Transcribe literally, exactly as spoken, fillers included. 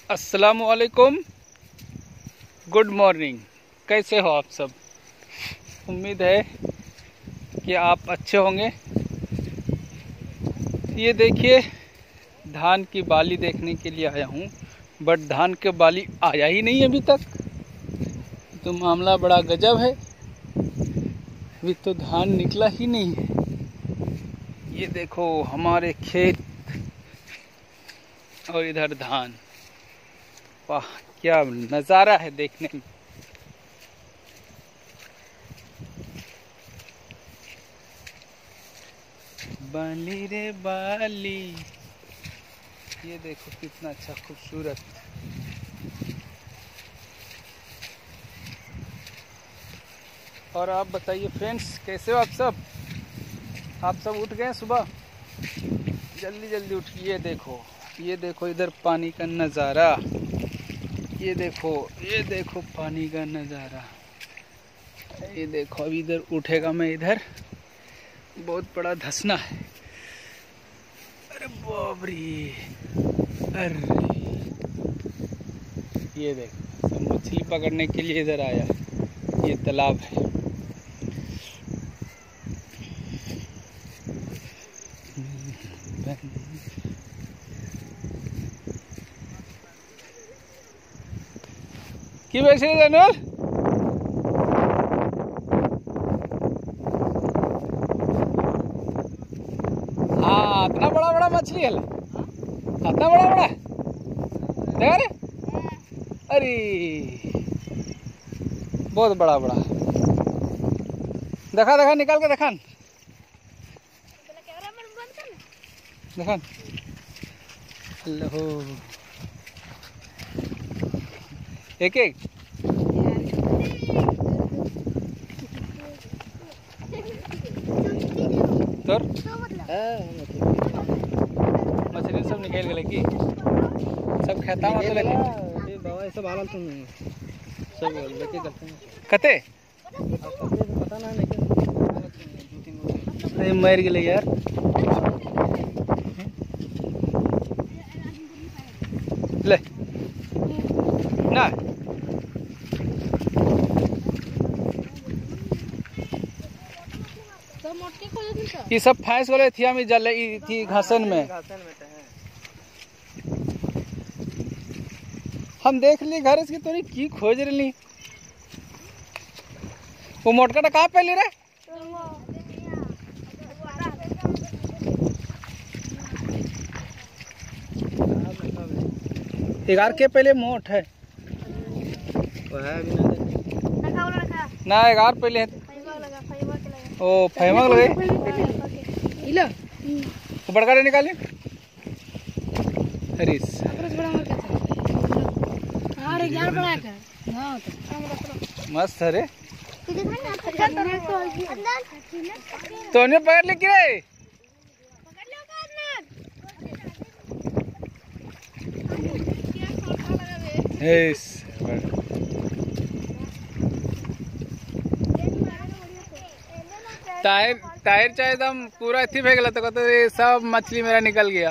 अस्सलामुअलैकुम, good morning. कैसे हो आप सब? उम्मीद है कि आप अच्छे होंगे। ये देखिए, धान की बाली देखने के लिए आया हूँ, बट धान के बाली आया ही नहीं अभी तक। तो मामला बड़ा गजब है, अभी तो धान निकला ही नहीं है। ये देखो हमारे खेत और इधर धान। वाह, क्या नज़ारा है देखने में। बाली रे बाली, ये देखो कितना अच्छा खूबसूरत। और आप बताइए फ्रेंड्स, कैसे हो आप सब? आप सब उठ गए सुबह? जल्दी जल्दी उठिए। ये देखो, ये देखो इधर पानी का नज़ारा। ये देखो, ये देखो पानी का नज़ारा। ये देखो, अभी इधर उठेगा मैं। इधर बहुत बड़ा धसना है। अरे बाप रे, अरे ये देखो, सब मछली पकड़ने के लिए इधर आया। ये तालाब है। की वैसे जानवर हाँ, इतना बड़ा बड़ा मछली है, इतना बड़ा बड़ा देखा रे। अरे बहुत बड़ा बड़ा देखा देखा, निकाल के देखा देखा। अल्लाह, एक एक तोर मछली सब निकल गए की सब खाता मतलब लगे बाबा। ये सब हालत तो नहीं सब लेके करते हैं कते पता ना, लेकिन अरे मर गए यार। ले ना, ये सब फैंस वाले थिया में जल थी घासन में। हम देख ली घर इसकी तोरी की खोज रही। वो मोटका कहाँ पे ले रहे? एगार के पहले मोट है ना, एगार पहले है। ओ फैमक लगे वो बड़का रे निकाले। अरे मस्त है रे। तो उन्हें पकड़ ले कि रे टायर टायर चाहे एकदम पूरा इतनी फेंक तो कहते सब मछली मेरा निकल गया।